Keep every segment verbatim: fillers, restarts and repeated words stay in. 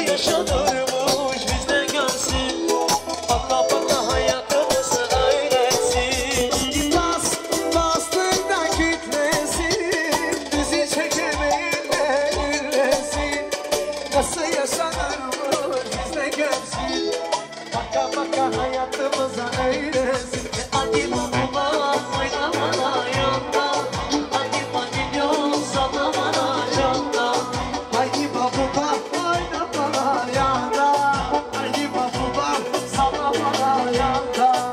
yaşanırmış bizde görsün. Baka baka hayatımızı öğretsin. Bas, bastığında kütlesin, bizi çekemeyin de ürlesin. Nasıl yaşanırmış bizde görsün. Baka baka hayatımıza öğretsin. Hadi baba oynamana yanda, hadi patilyon sallamana yanda. Haydi babuba oyna bana yanda, haydi babuba salla bana yanda.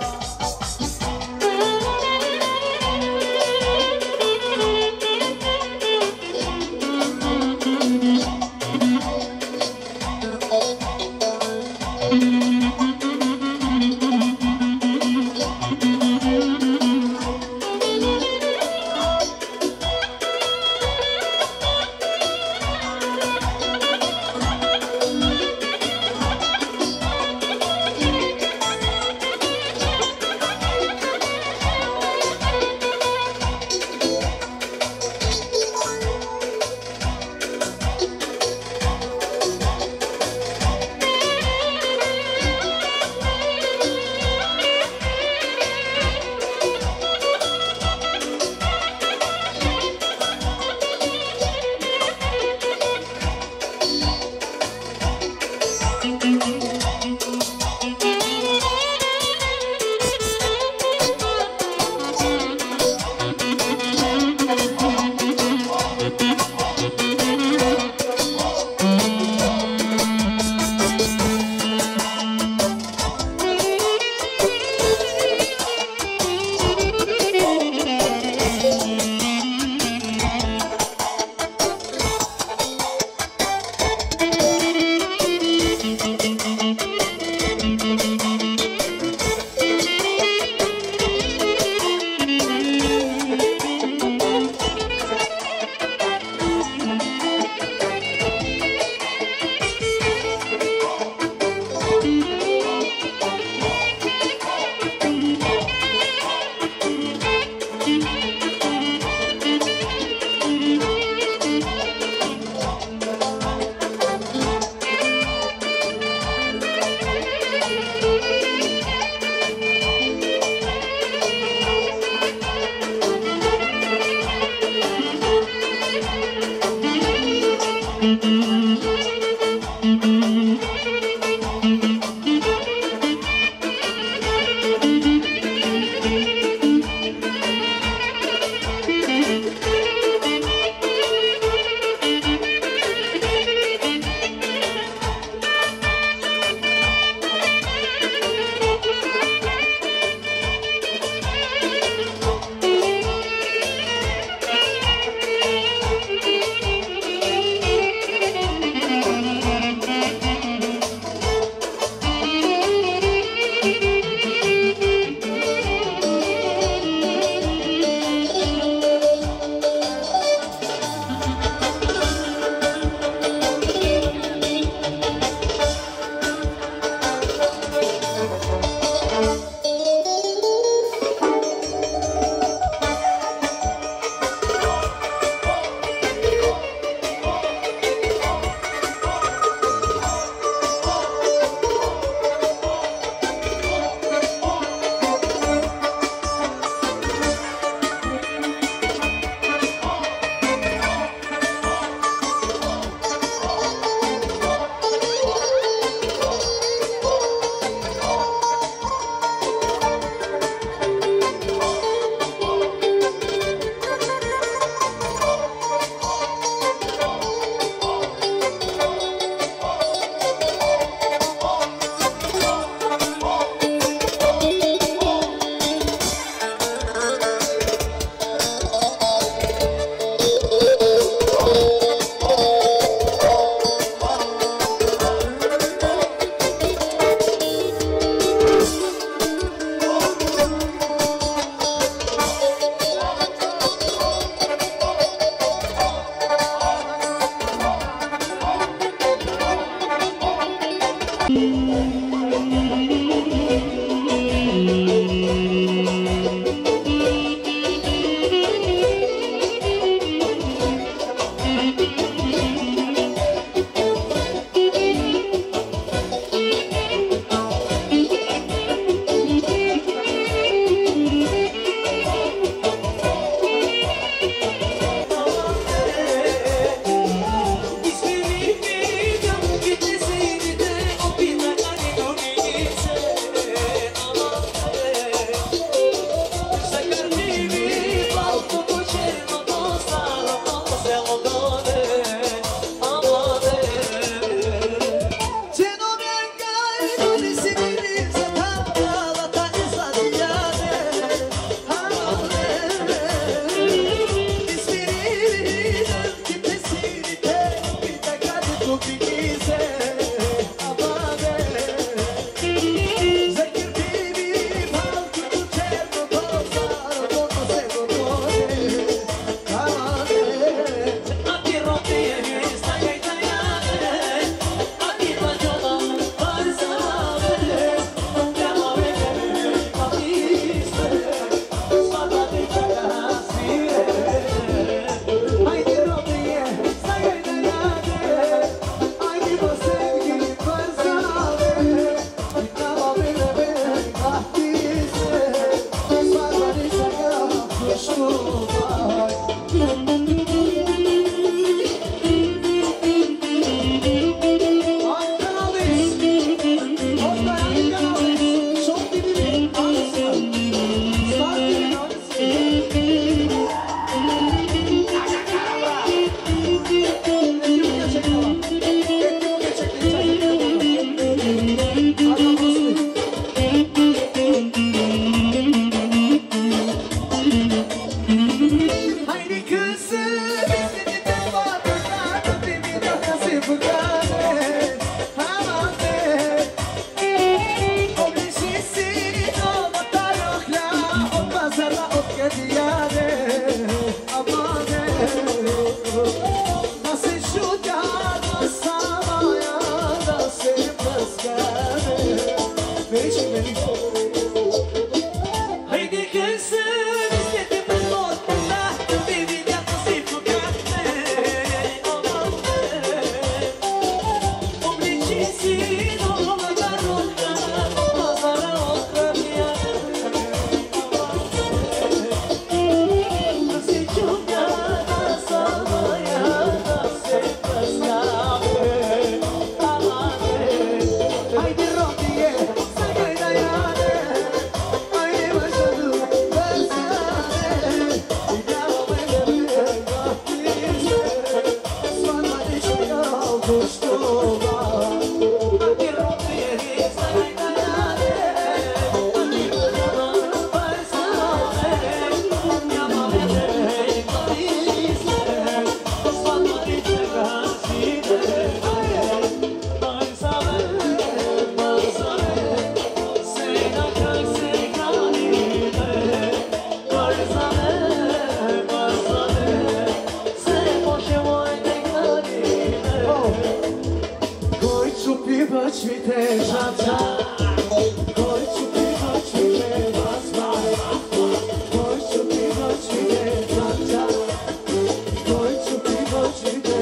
vite žača Hoću ti noć vite vazva Hoću ti noć vite žača Hoću ti noć vite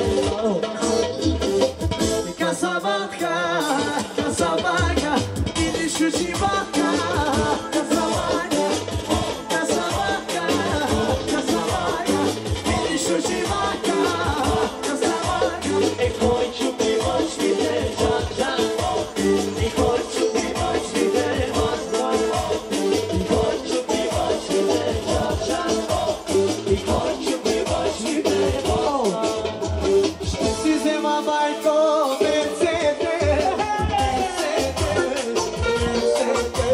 Kasabaka, kasabaka Gidiš u čivaka Kasabaka, kasabaka Kasabaka, gidiš u čivaka Kasabaka E hoću ti noć vide žača I hoću ti noć vide vazda I hoću ti noć vide žača I hoću ti noć vide vazda Si zema bajko Mercedes Mercedes Mercedes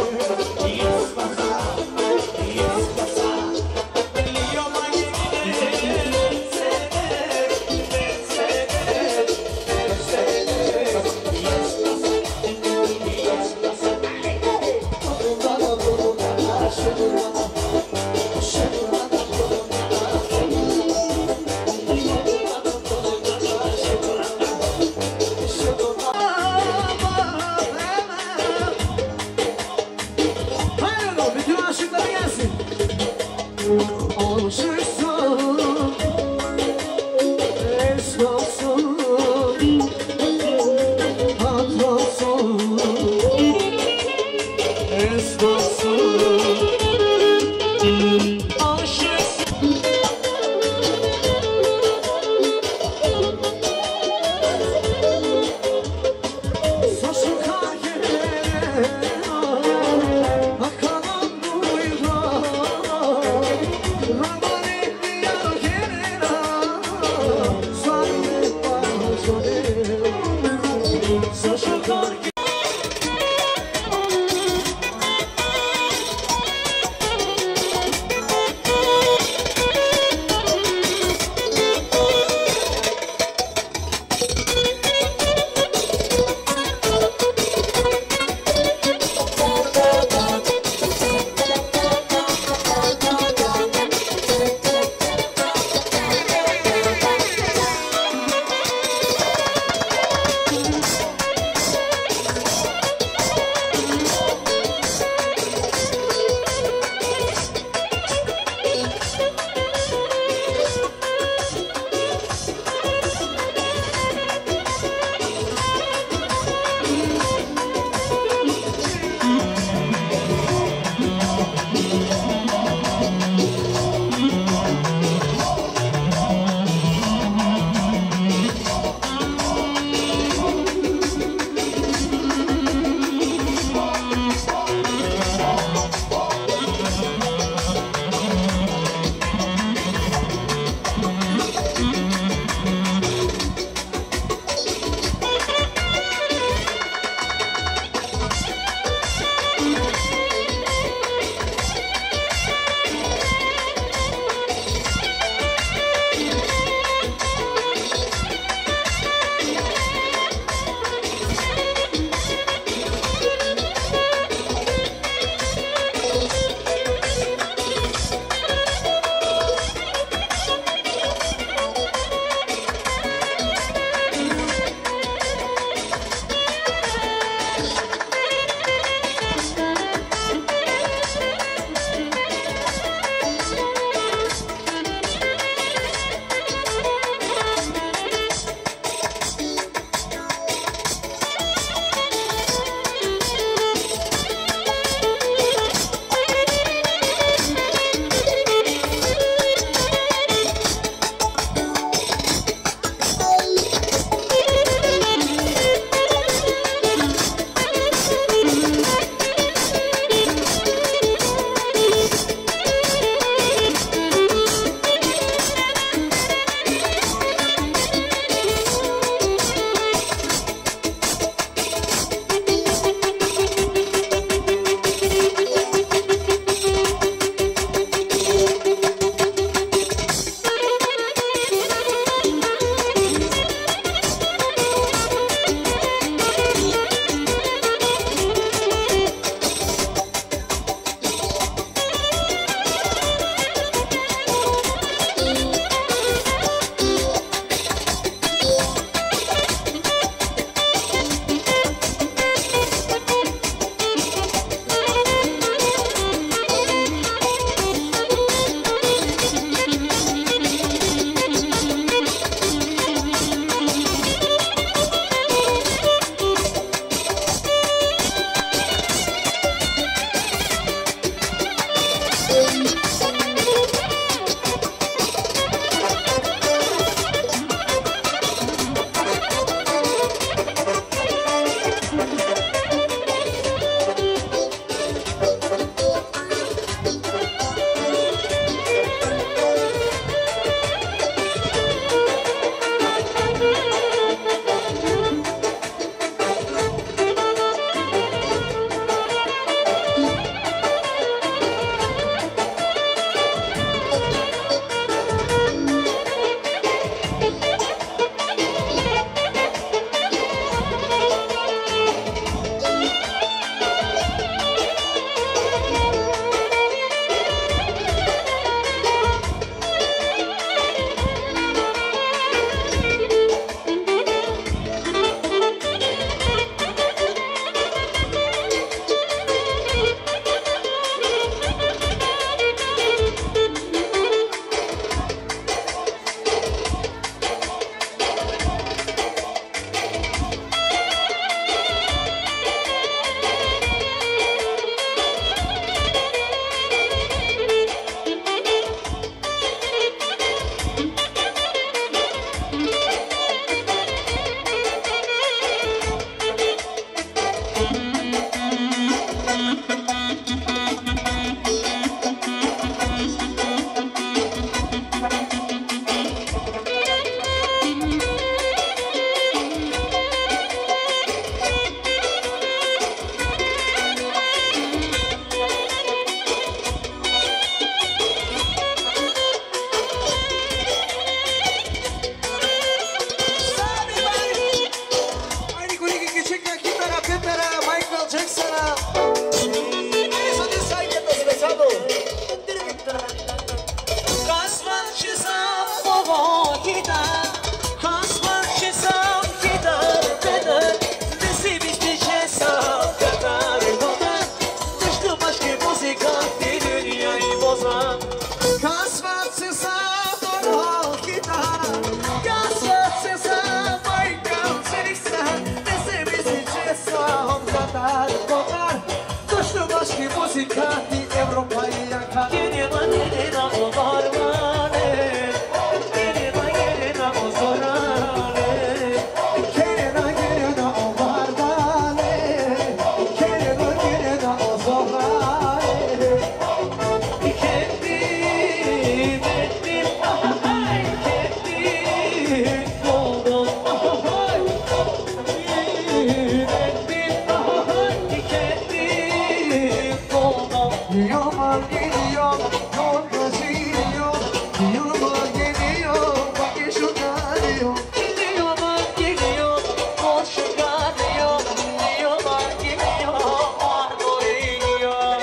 Kotar, kotar Düştü başki muzikati Evropa'yı yakar Gelina gelina o barmane Gelina gelina o zorane Gelina gelina o bardane Gelina gelina o zorane Kendim ettim Kendim buldum Kendim buldum Yaman geliyor, yolda geliyor Yaman geliyor, bak şu geliyor Geliyor geliyor Koşu geliyor Geliyor geliyor Argo geliyor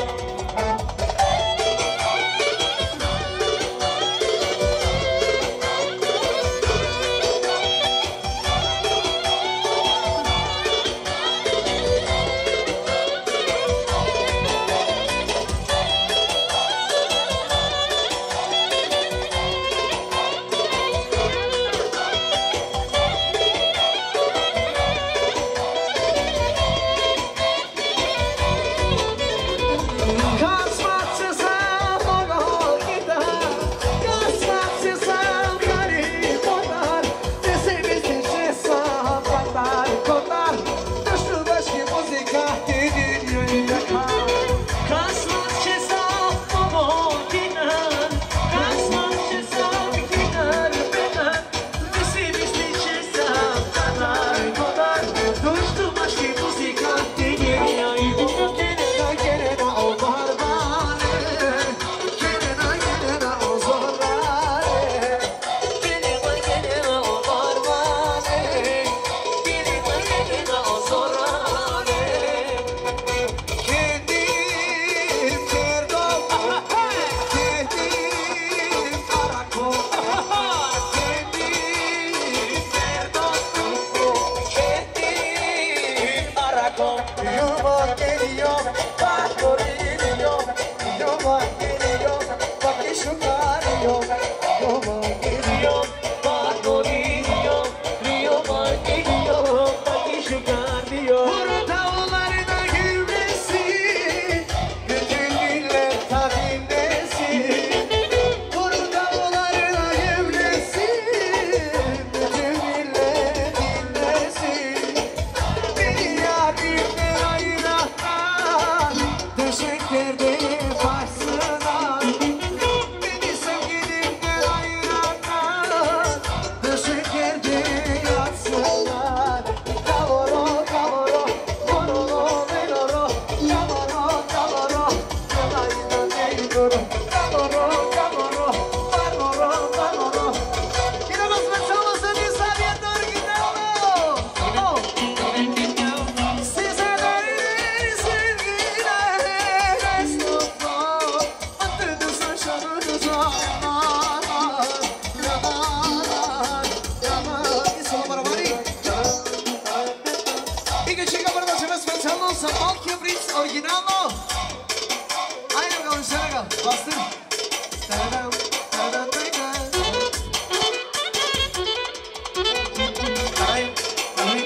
Originalno! Ajde ga, ušera ga, bastır. Tadam, tadam, tadam. Ay, ay,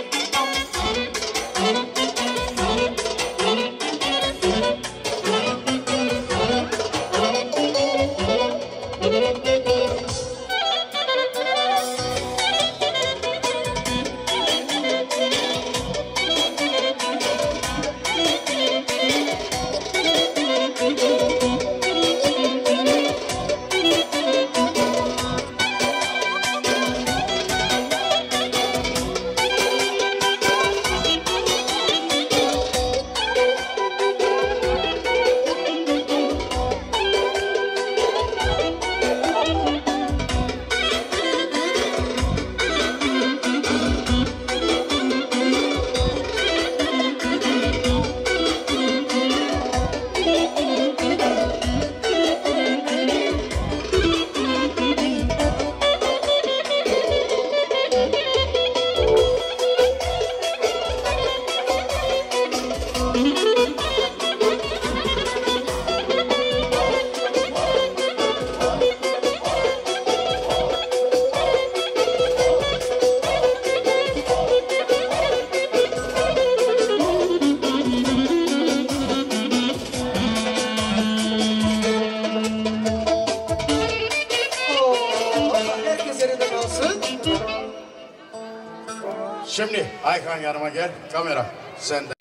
Şimdi Aykan yanıma gel. Kamera sende.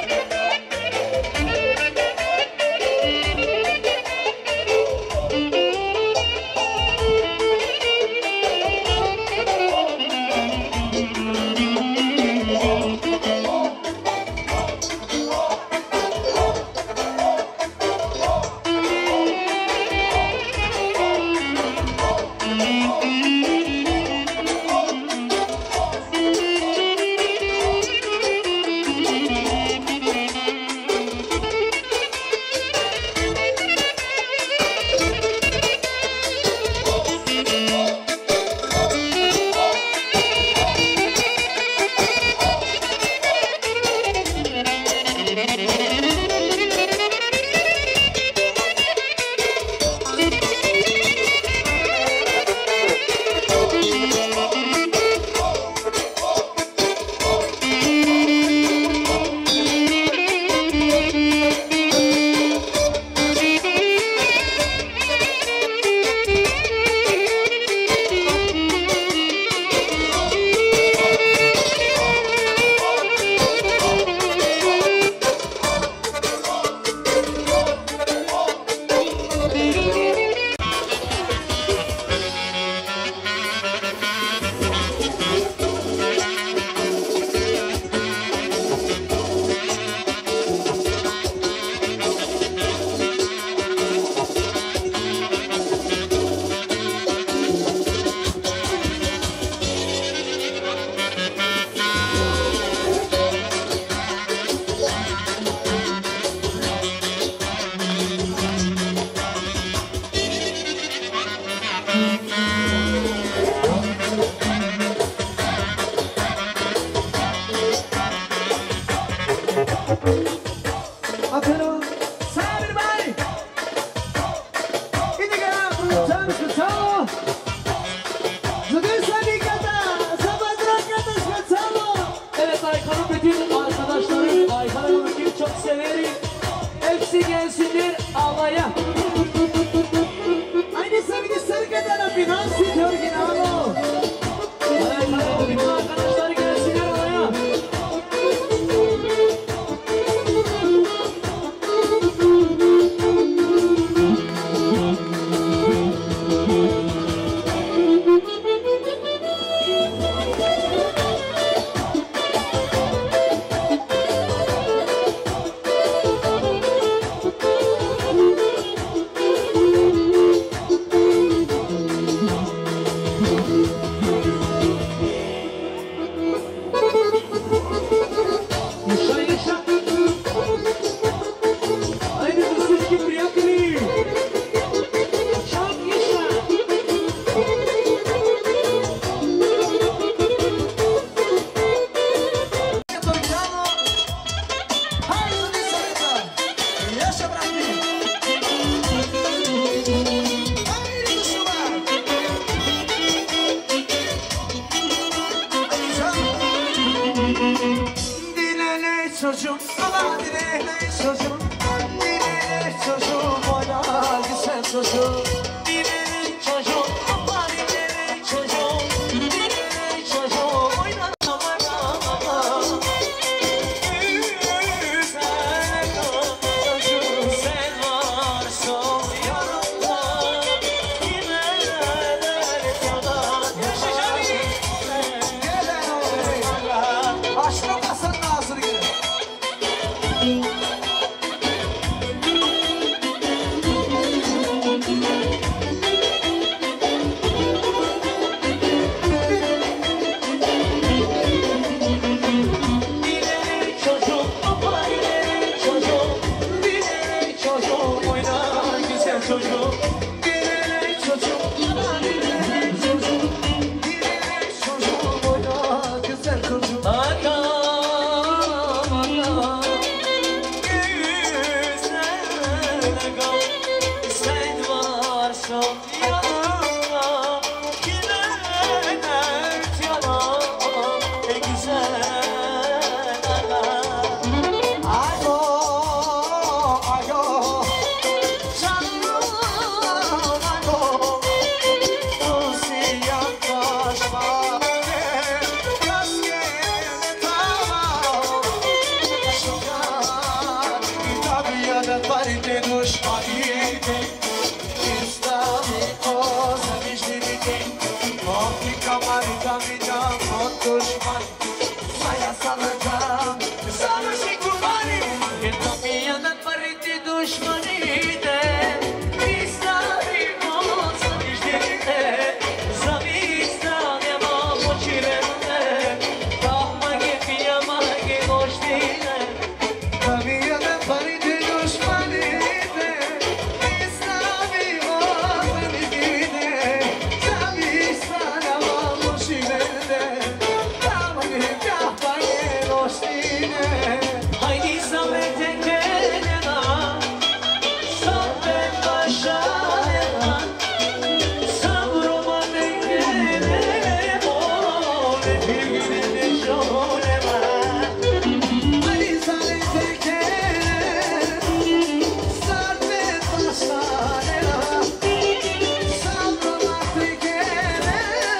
parite dushmanite İslami olsa vicdanite Afrika marika vida Mot dushman Saya salacağım Savaşı kumari Etamiyadan parite dushmanite İslami olsa vicdanite Zavistan yama moçirende Tahma gibi yama gemoş değil Tabiyadan parite dushmanite İslami olsa vicdanite Zavistan yama moçirende Tahma gibi yama gemoş değil Haydi zahmete gelena Sabbet başarena Sabroma dengelene Mole bilgine şolema Haydi zahmete gelena Sabbet başarena Sabroma dengelene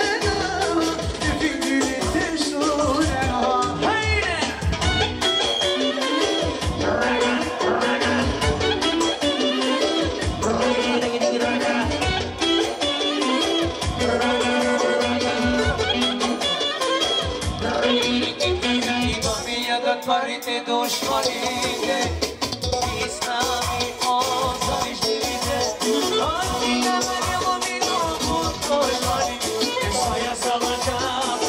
Bilgine şolema Haydi İmamiyadan parite dushmanite İslami olsa vicdanite Antiga meriyama minut dushmanite Saya salacağım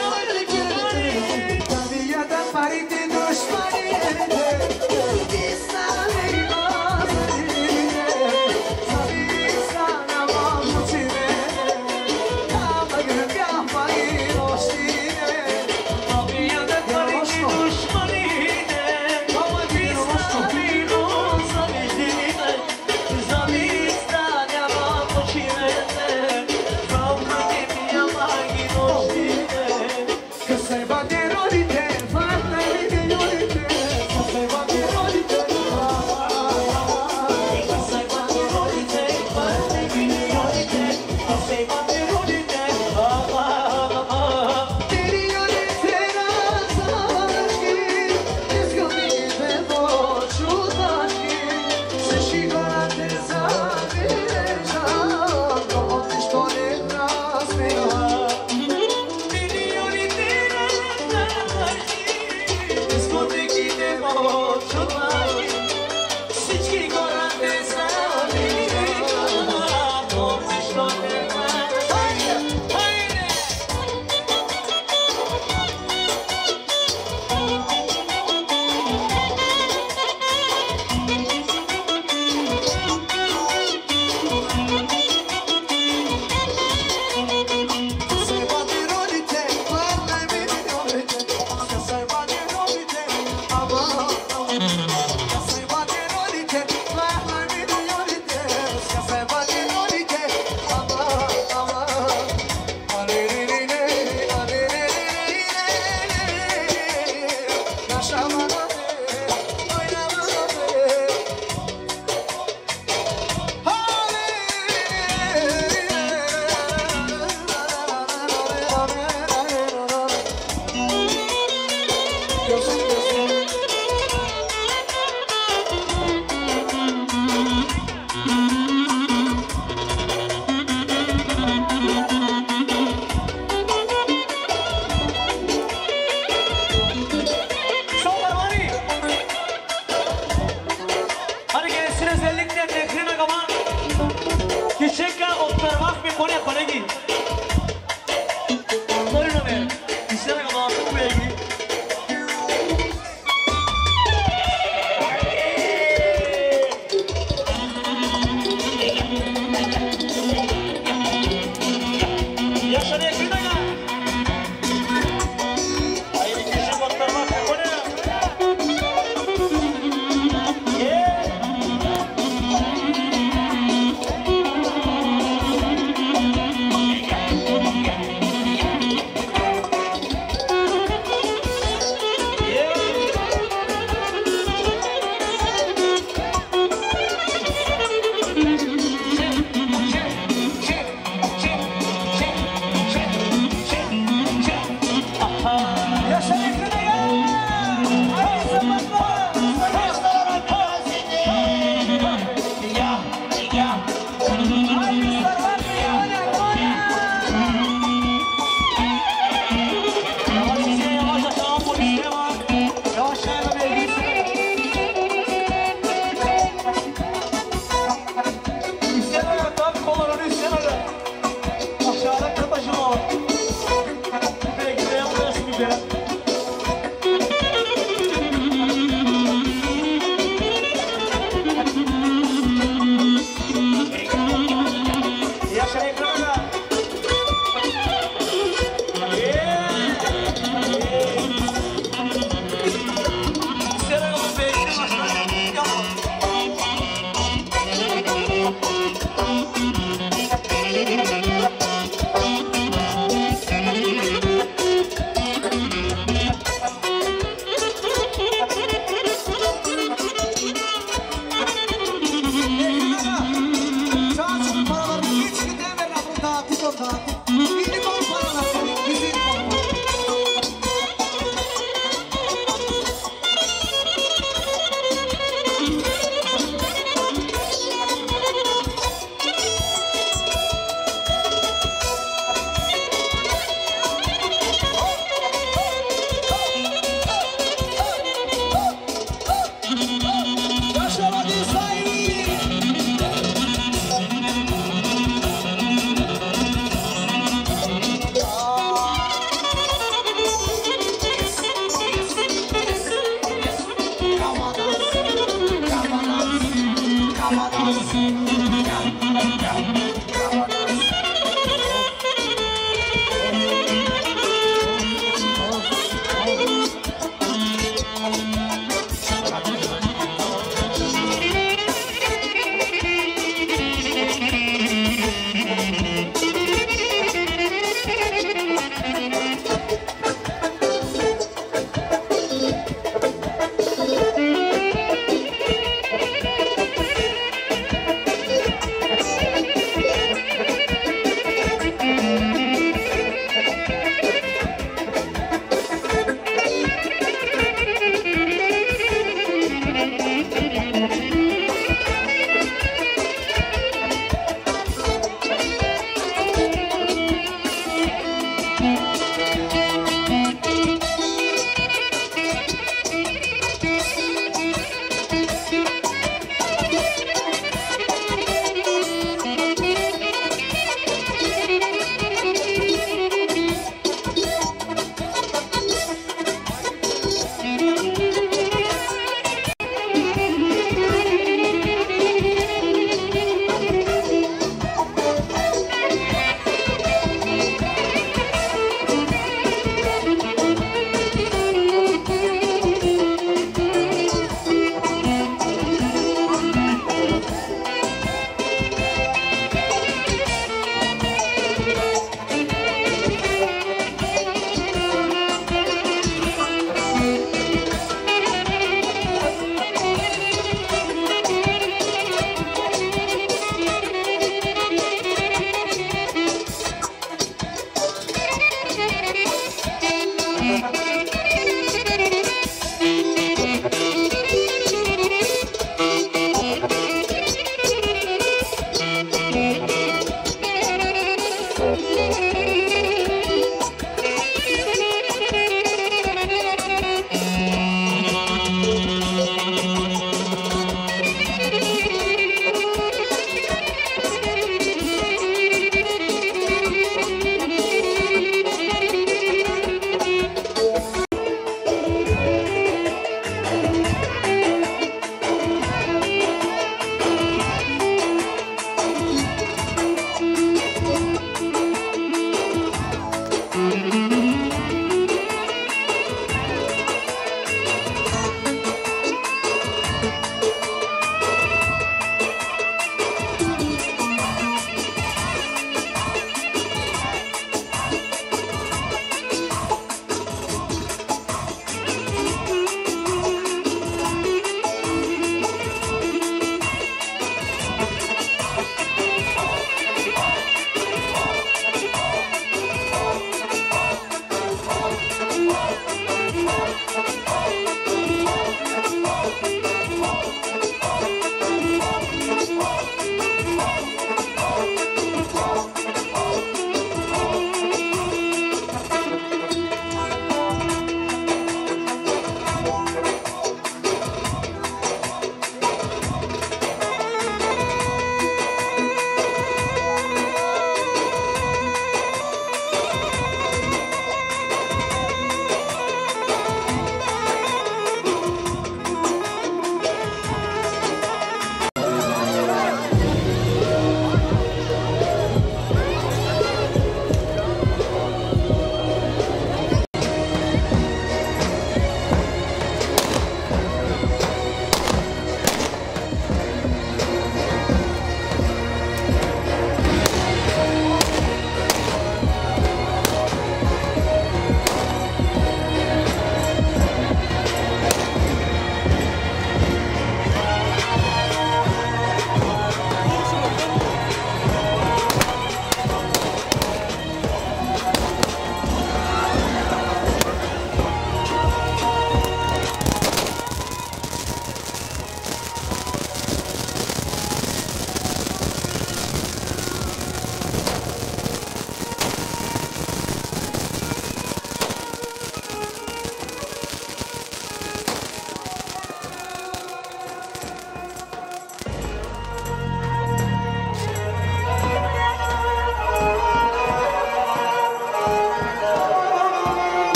Tabiyadan parite dushmanite İslami olsa vicdanite Zavistan yama moçirende Tahma gibi yama gemoş değil Tabiyadan parite dushmanite İslami olsa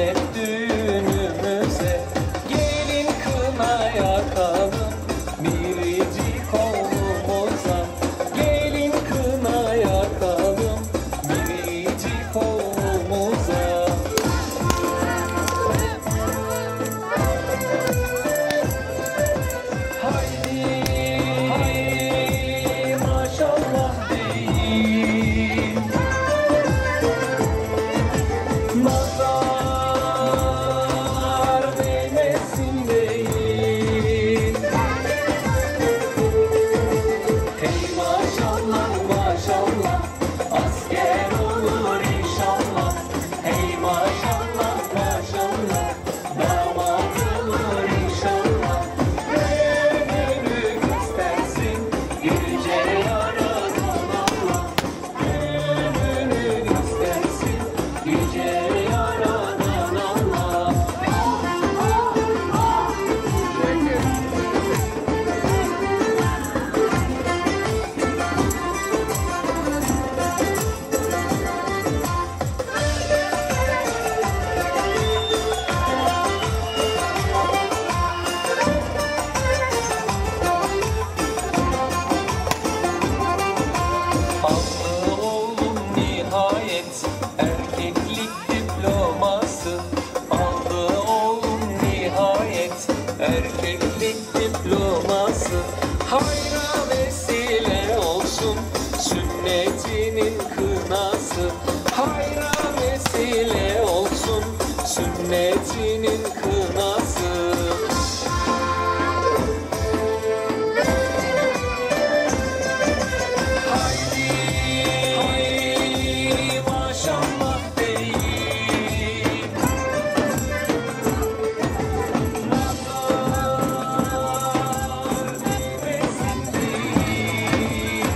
sünnet düğünümüze. Gelin kına yakalım biricik oğlumuza. Gelin kına yakalım biricik oğlumuza. Haydi, haydi maşallah deyin. Nazar değmesin deyin. Hey maşallah maşallah, asker olur inşallah. Hey maşallah maşallah, damat olur inşallah. Gönlünü göstersin yüce yaradan Allah. Gönlünü göstersin yüce yaradan Allah. Aldı oğlum nihayet erkeklik diploması. Aldı oğlum nihayet erkeklik diploması. Hayra vesile olsun sünnetinin kınası. Hayra vesile olsun sünnetinin kınası. Haydi, haydi maşallah deyin. Nazar değmesin deyin.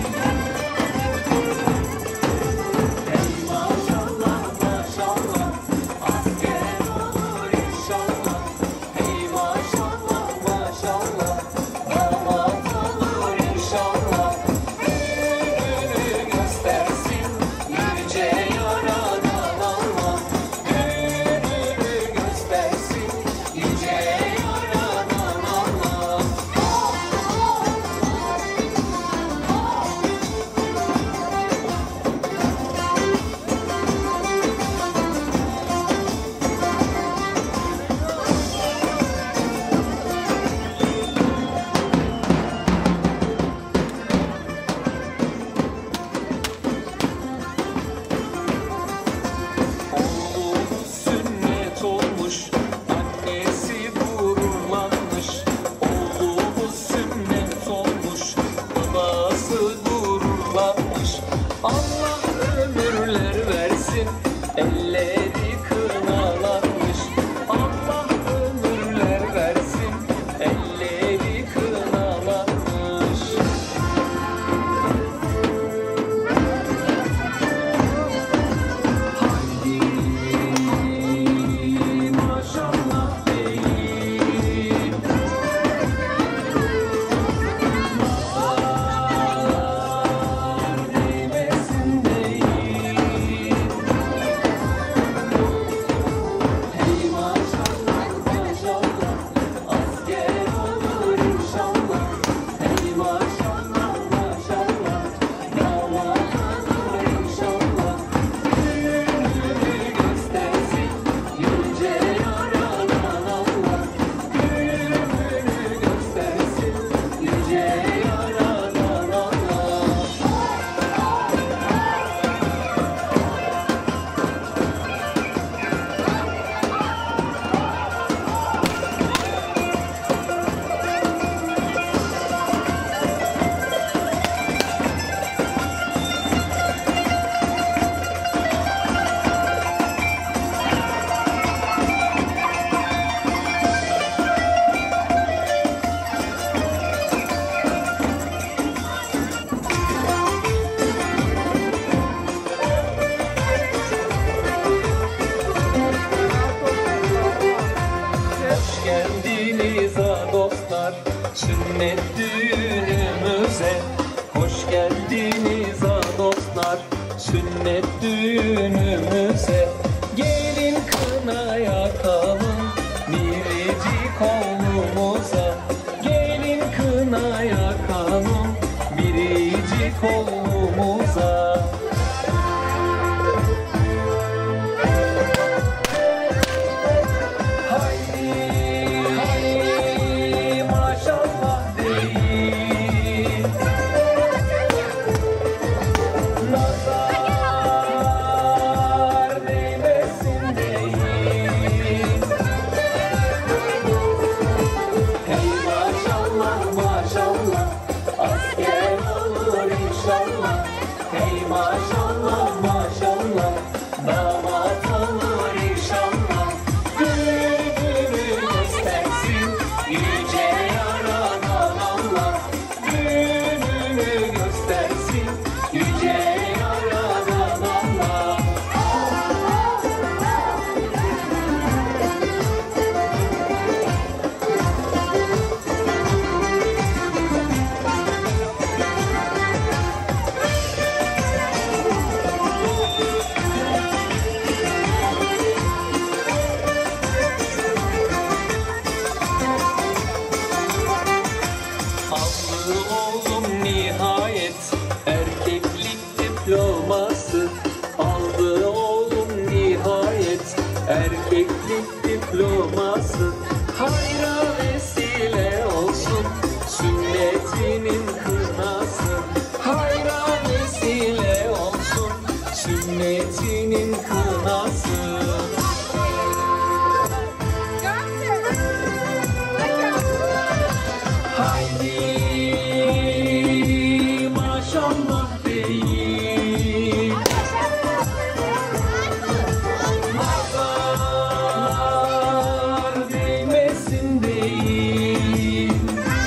Hey maşallah maşallah, asker olur inşallah. Hey maşallah maşallah, damat olur inşallah. Gönlünü göstersin yüce yaradan Allah. Gönlünü göstersin yüce yaradan Allah. Oğlumuz sünnet olmuş, annesi gururlanmış. Oğlumuz sünnet olmuş, babası gururlanmış. Allah ömürler versin, elleri kınalanmış. Allah ömürler versin, elleri kınalanmış. Haydi maşallah deyin. Nazar değmesin deyin. Hey maşallah maşallah, asker olur inşallah. Hey maşallah maşallah, damat olur inşallah. Gönlünü göstersin yüce yaradan Allah. Gönlünü göstersin yüce yaradan Allah. Hoş geldiniz ha dostlar sünnet düğünümüze. Hoş geldiniz ha dostlar sünnet düğünümüze. Gelin kınaya teknik diploması hayra vesile olsun. Sünnetinin kınası hayra vesile olsun. Sünnetinin kınası. Haydi maşallah deyin, nazar değmesin deyin.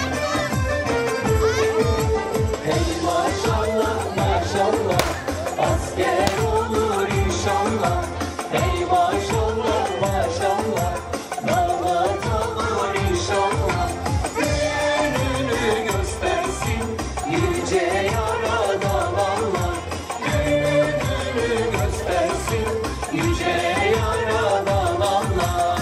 Hey maşallah maşallah, asker olur inşallah. Hey maşallah maşallah, damat olur inşallah. Gününü göstersin yüce yaradan Allah. Gününü göstersin yüce yaradan Allah.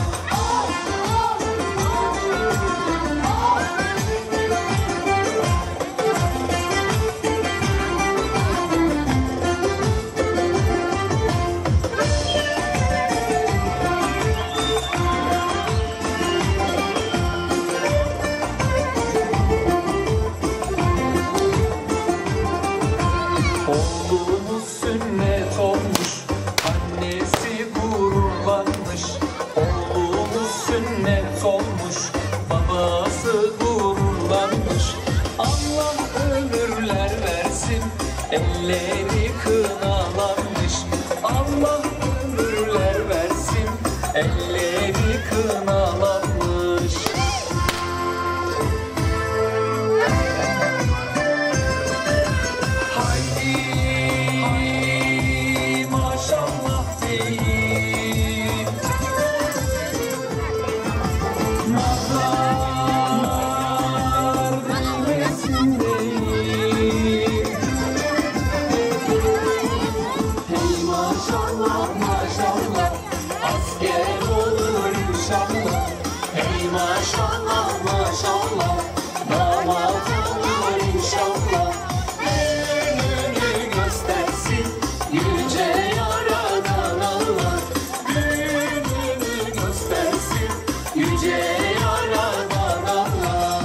Oğlumuz sünnet olmuş, annesi gururlanmış. Oğlumuz sünnet olmuş, babası gururlanmış. Allah ömürler versin, elleri kınalanmış. Allah ömürler versin, elleri kınalanmış. Haydi maşallah deyin, nazar değmesin deyin. Hey maşallah maşallah, asker olur inşallah. Hey maşallah maşallah, damat olur inşallah. Gününü göstersin yüce yaradan Allah. Gününü göstersin yüce yaradan Allah.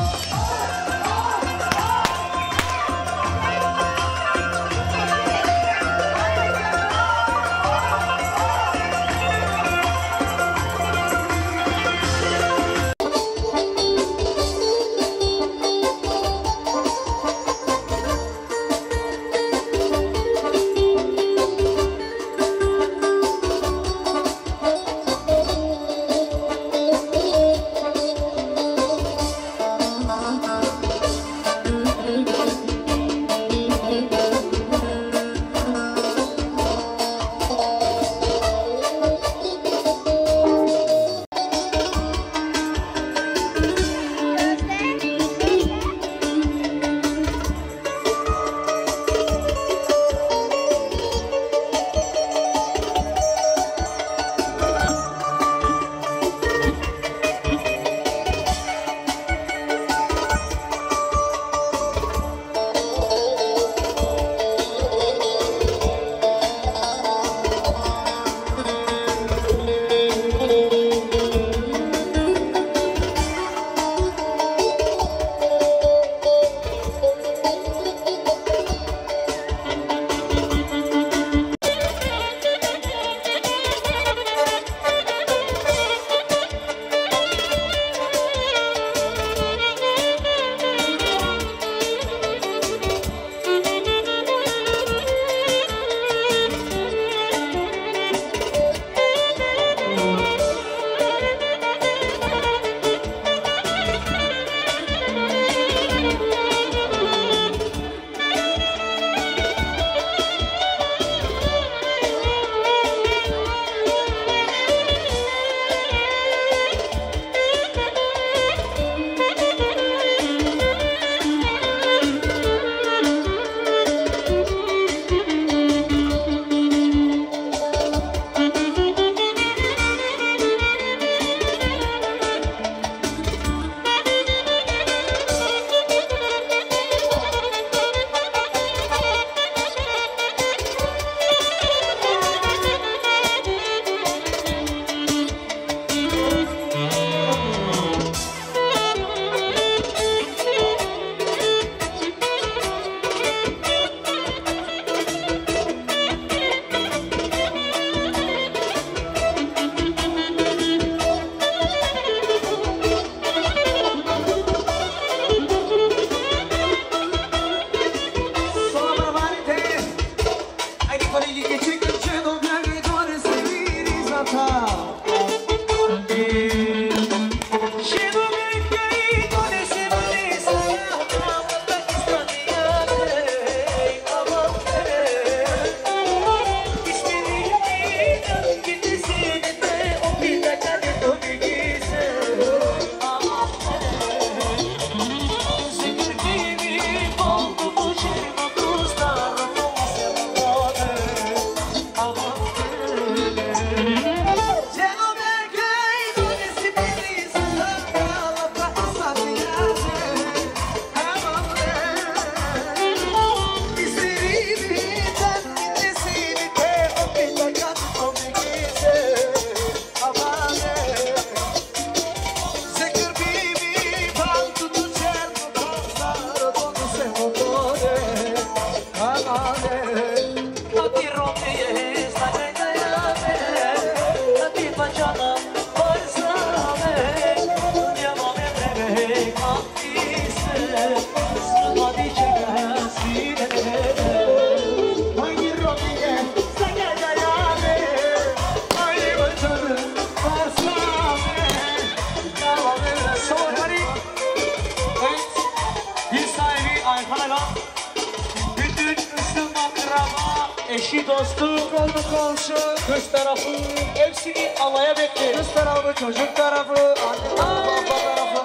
eşi, dostu, Konu komşu, kız tarafı hepsini alaya bekliyoruz. kız tarafı, çocuk tarafı, anne tarafı, baba tarafı.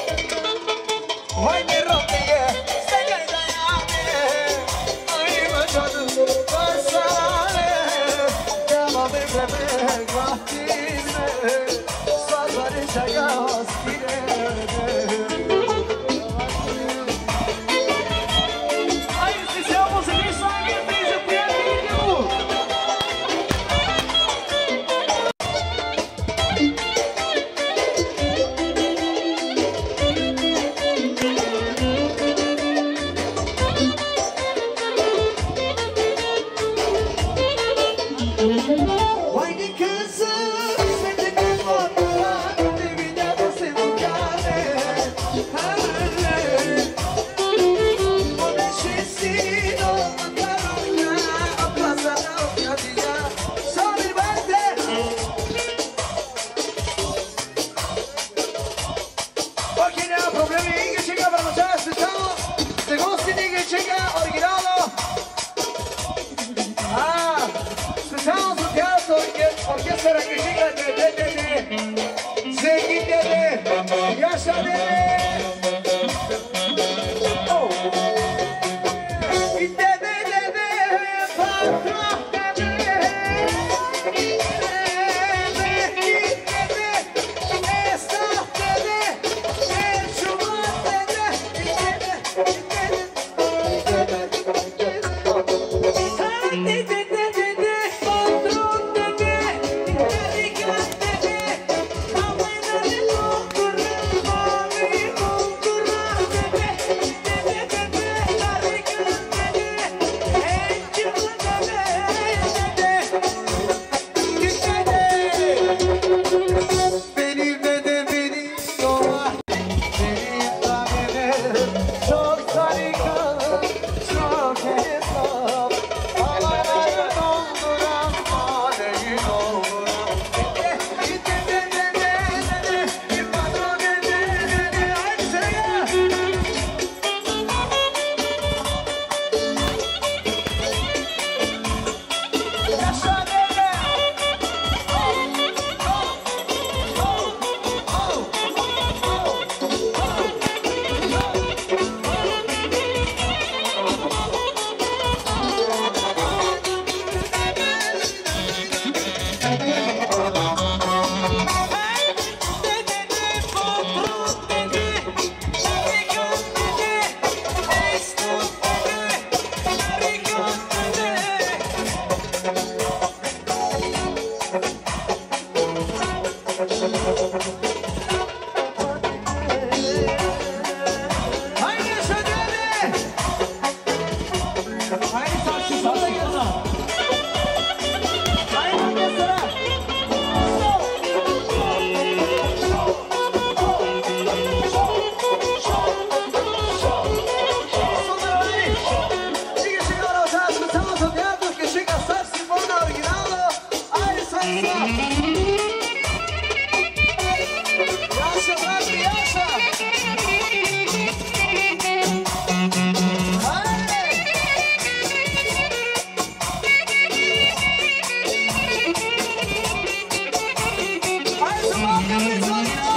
Vay ne Rabbiye, sen gel dayanı. Ayıma canım, basane. Devam etmek vaktime. Sazları çaya askire. Hayır, siz yapmasın, bir saniye bizi bu yana gidiyor. Vay ne kızım, sen de kız bakma. Dibine basın bu kâne. O neşesin olma karımla. Ablasana okyadıya. Sabir bende. Ok, no ha problemi, che chega per mangiare, aspettiamo. Se gusti di che chega originale. Ah, aspettiamo sul teatro, perché orchestra che chega de de de de. Zengin dede, yaşa dede. Oh. Dede dede, patron dede. Mehmet dede, esnaf dede. Ercüment dede, dede, dede, dede, dede. Dede dede, patron dede. Delikat dede. Havayları doldurur, mavi doldurur dede. Dede dede, tarikat dede. Encümen dede, dede. Benim dede benim dolar. Benim tabirim çok tarikat, çok hesap. Havayları dolduran, maneyi dolduran. Dede, dede, dede, dede. Bir patron dede, dede. Haydi söyle. Yaşa dede. Haydi yaşa dede. Haydi saçlı sana gelsin. Haydi orkestra. Che chega ora già, ascoltiamo sul teatro che chega saxofone originale. Haydi salsa. Yaşa Rabbi yaşa. Haydi. Haydi zaman kapıyı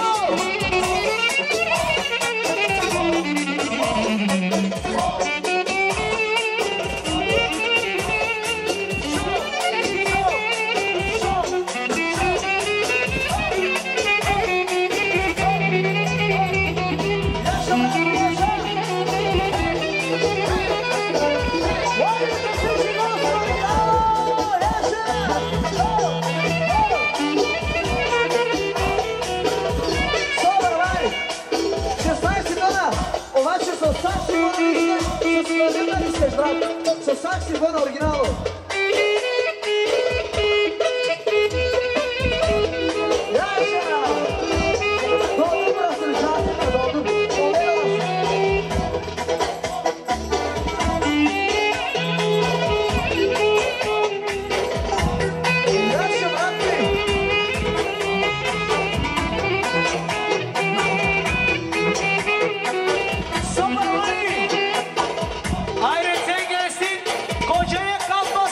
Со саксифона оригинално. Јаша! Долу брасен жатите, долу. Јаша, брати! Super Money! Hayrettin gelsin, kocaya kalmasın.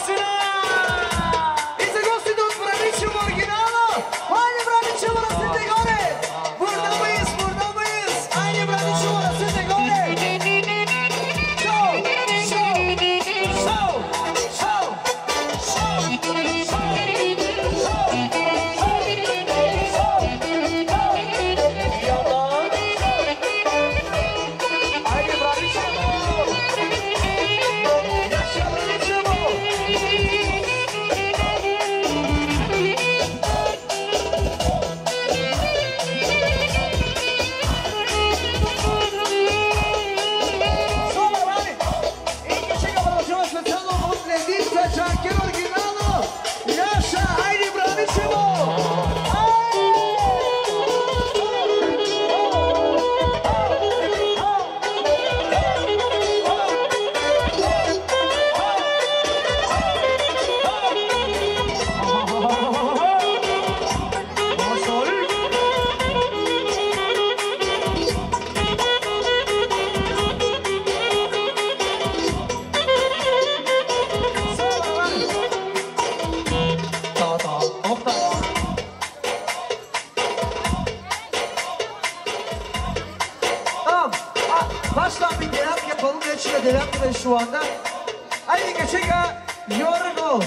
geçiyor devamlı şu anda. Aynı geçiyor. Yorgo.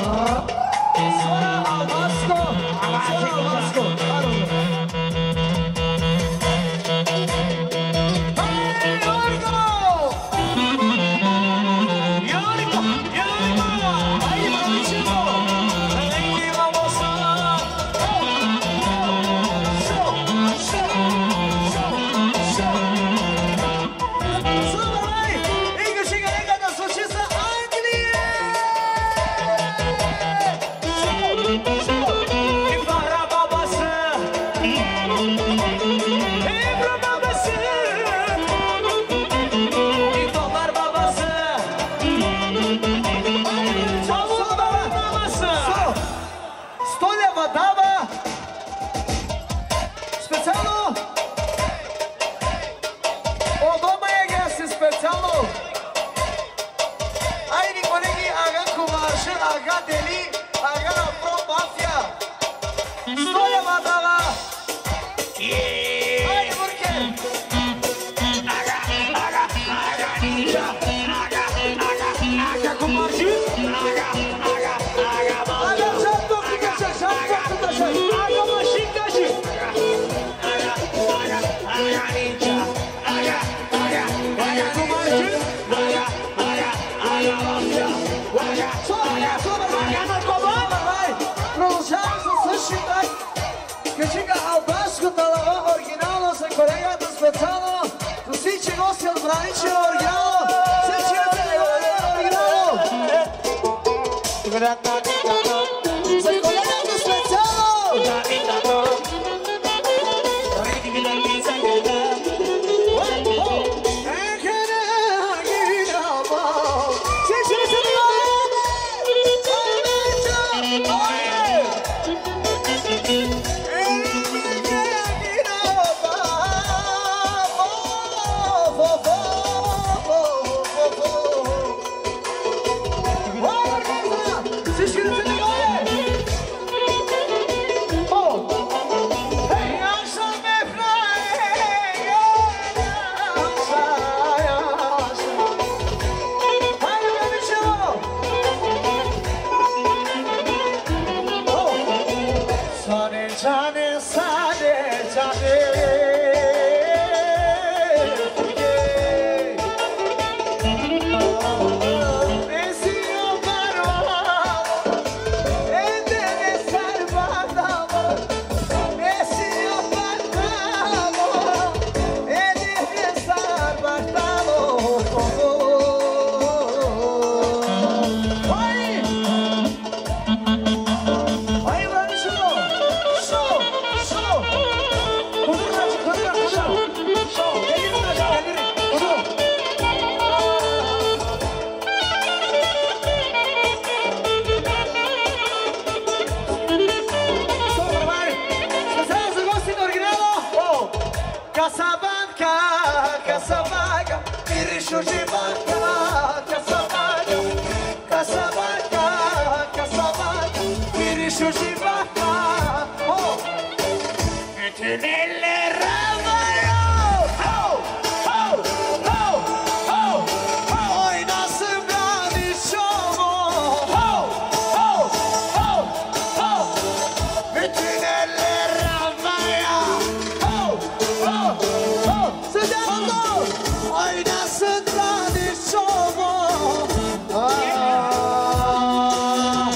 Sonra Almasko. Sonra Almasko. Pardon.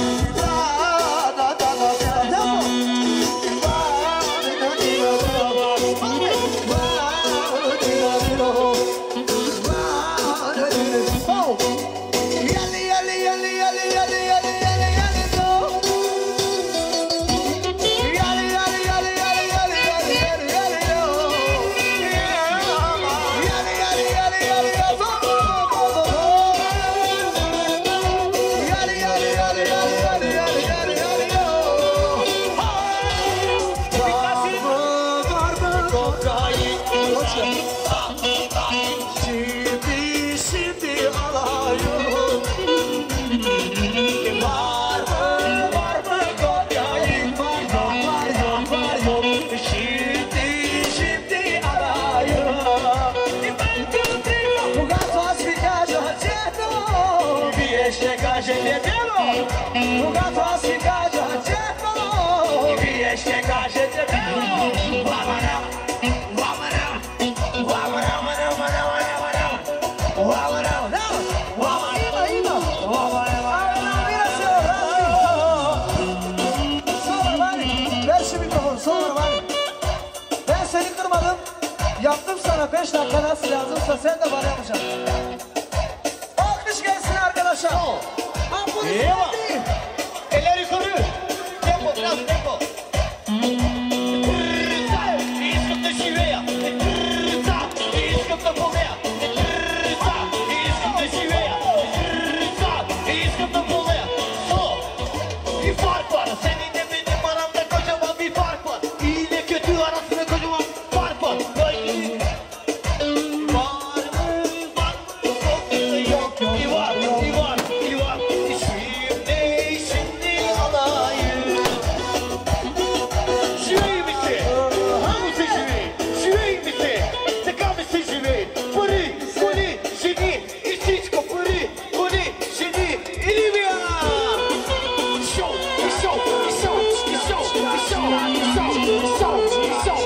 Bye. gente dele, o gato a cidade a tcheco, e via chegar a gente dele, vamos não, vamos não, vamos não, vamos não, vamos não, vamos não, não, vamos ainda, ainda, vamos não, vira seu rato, sonra bari, ver şu mikrofonu, sonra bari, ben seni kırmadım, yaptım sana beş dakika nasıl lazımsa sen de bana yapacaksın. Alkış gelsin arkadaşlar. Eyvah! Eller yukarı! Tempo, biraz tempo! Escuta chiveia! Escuta polea! Escuta chiveia! Escuta polea! Sol! Bir fark var! Senin de benim aramda kocaman bir fark var! İyi ile kötü arasında kocaman fark var! Var mı? Var mı? Yok, yok, iyi var, iyi var, iyi var! Şimdi, şimdi alayım! Живей ми се! Амо се живей! Живей ми се! Така ми се живей! Пари, коли, жени и всичко! Пари, коли, жени и Ливия! Шоу, и шоу, и шоу, и шоу, и шоу, и шоу, и шоу, и шоу!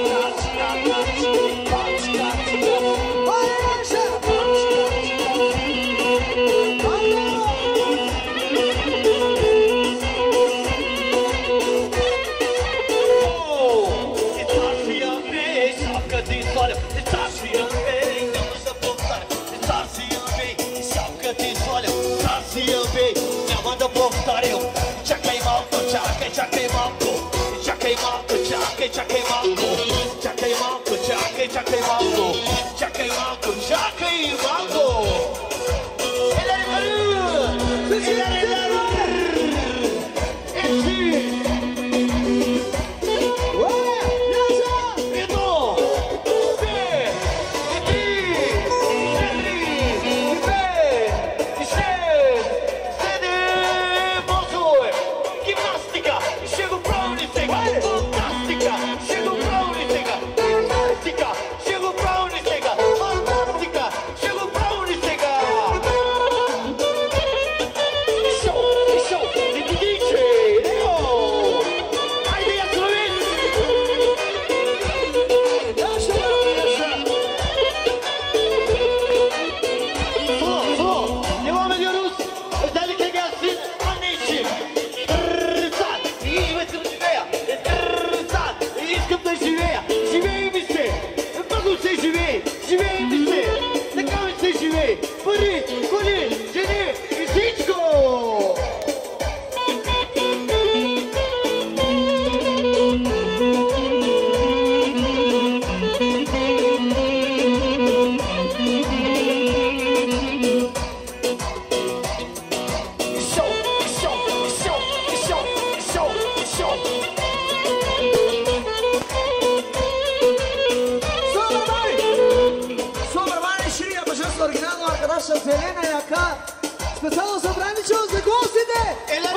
Специално събрани чул за гостите! Елена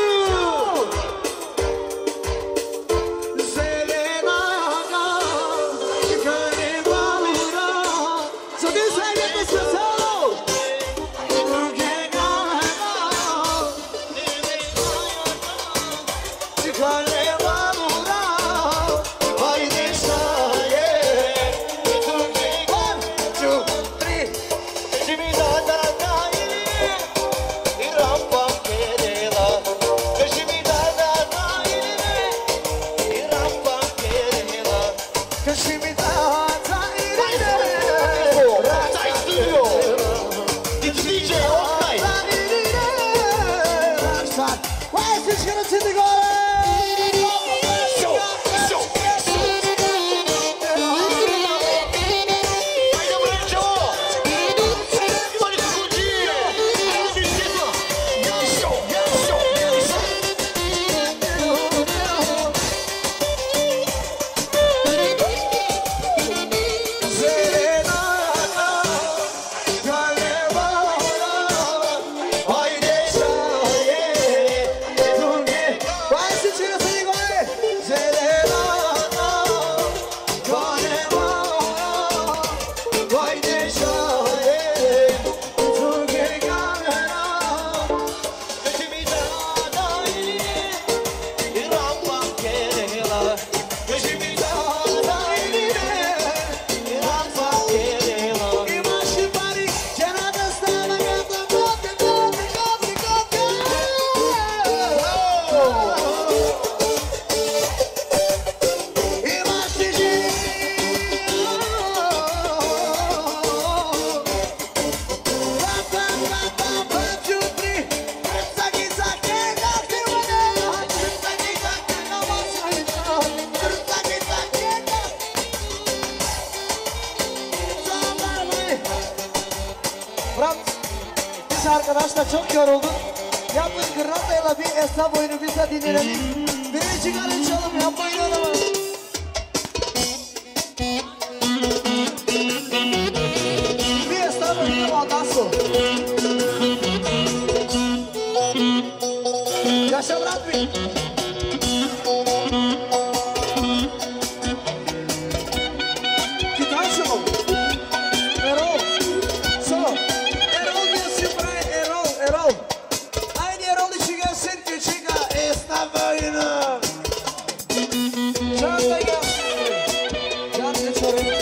Крю! Зелена яка, карева лура. So this I get the special! Kareva lura, haydi şaye. One, two, three. arkadaşlar çok yorulduk. Yapın gırnatayla bir esnaf oyunu biz de dinleyelim. Birini çıkarın çalım yapmayın adamı. Bir esnaf oyunu ondan sonra. Yaşa Murat Bey. Gitarsın oğlum. Erol. Sol. Erol gelsin buraya. Erol. Erol. Aynı Erol işi gelsin. Küçük esnaf oyunu. Can da gelsin. Can geçelim.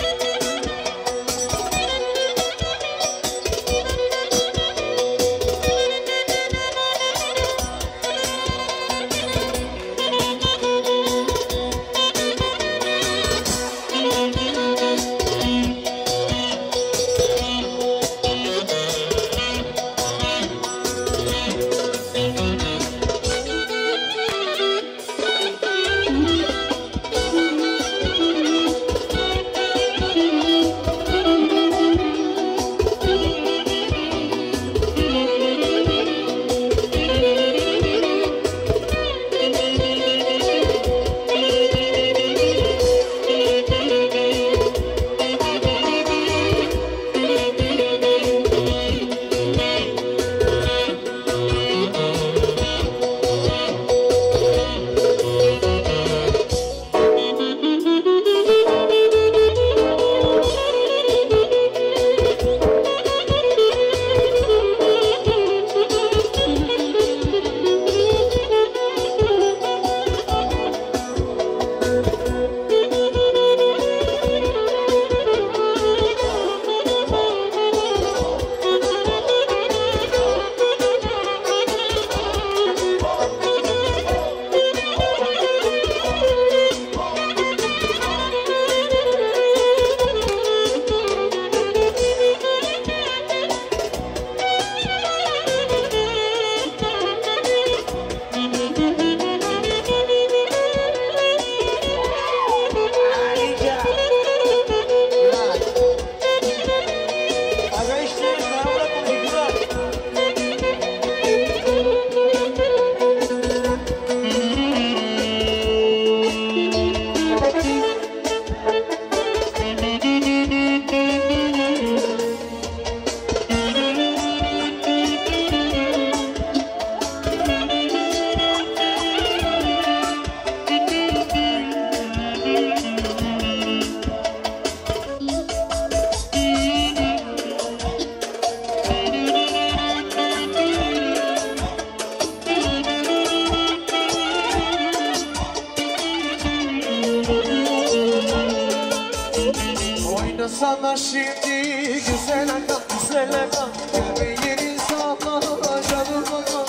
Sana şimdi güzel akam, güzel akam. Göbeğini salla canım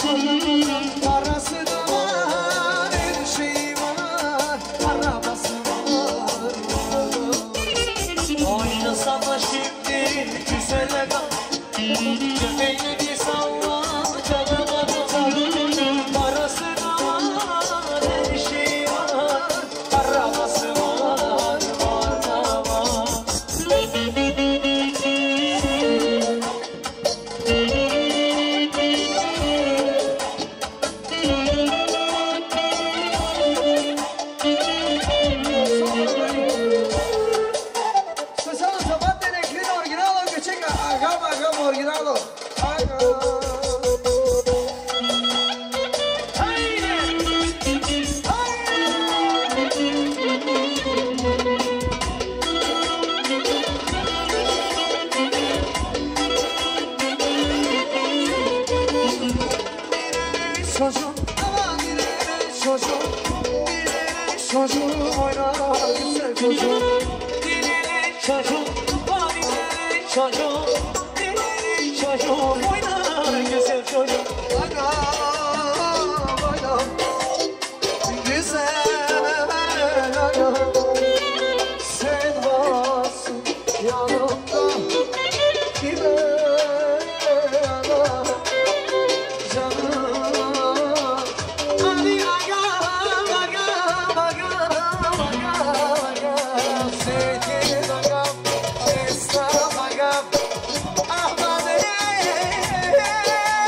akam. Parası da var, her şeyi var, arabası var. Oyna sana şimdi güzel akam. Göbeğini salla canım akam. Parası da var, her şeyi var, arabası var. Çocuğum oyna güzel çocuğum. Dilili çocuğum, dilili çocuğum. Dilili çocuğum oyna güzel çocuğum. Oyna, oyna, güzel oyna. Sen varsın yanımda, kime yana canım. Hadi aga, aga, aga. Sevgili agam, esnaf agam, Ahmet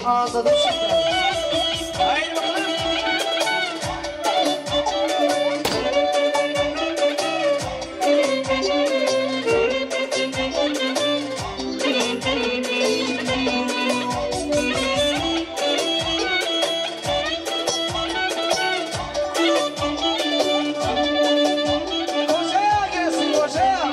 Anladım şimdi. Haydi bakalım. Hocaya gelsin hocaya.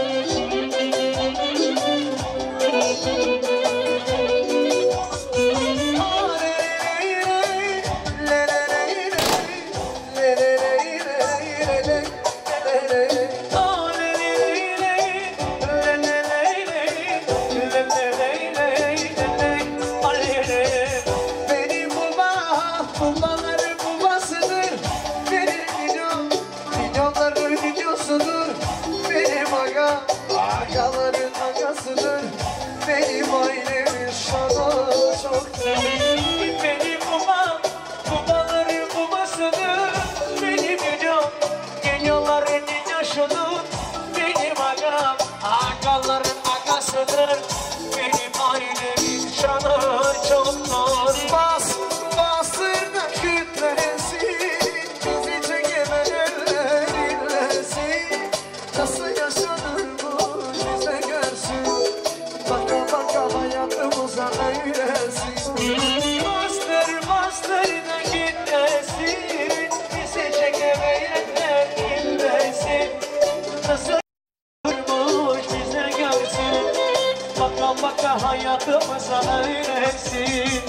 Benim baba, babaların babasıdır. Benim milyon, milyonların milyonsudur. Benim aga, agaların agasıdır. Benim ailemin şanı çoktur. Benim babam, babaların babasıdır. Benim milyon, milyonların yaşadır. Benim agam, agaların agasıdır. Benim ailemin şanı çoktur. Bas, bastır da kütlesin. Bizi çekemen eller inlesin. Nasıl yaşanırmış bize görsün. Baka baka hayatımıza öylesin. Bastır bastır da gitmesin. Bizi çekemeyenler inlesin. Nasıl yaşanırmış bize görsün. Baka baka hayatımıza öylesin.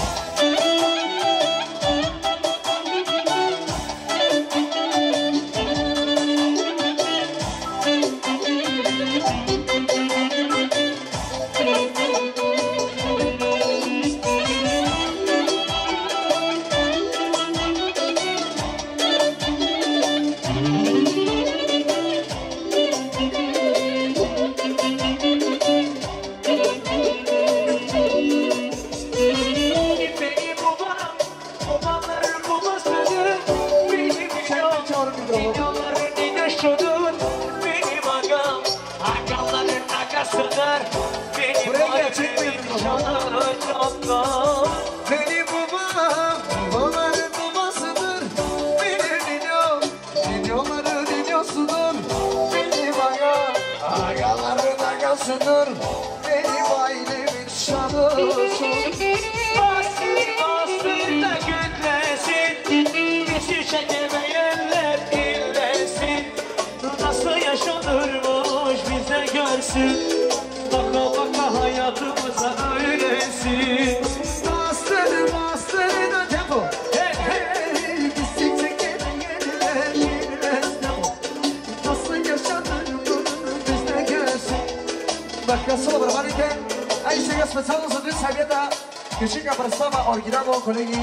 Benim babam, babaların babasıdır. Benim milyon, milyonların yaşadır. Benim agam, agaların agasıdır. Benim Buraya gerçek mi ailemin yapıyorsun? şanı çoktur. Benim babam, babaların babasıdır. Benim milyon, milyonların milyonsudur. Benim aga, agaların agasıdır. Benim ailemin şanı çoktur. Bastır bastır da güllesin. Bizi çekemeyenler inlesin. Nasıl yaşanırmış bize görsün. Baka baka hayatımıza öylesin. Bastır, bastır da tempo. Hey, hey, bizi çekemeyenler inlesin. Nasıl yaşanırmış bize görsün. Baka solo barbarite. Ahí llega specialno za dve savjeta. Kešika predstava originalno kolegi.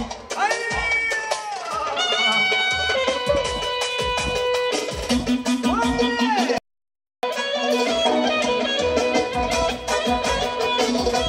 Ajde!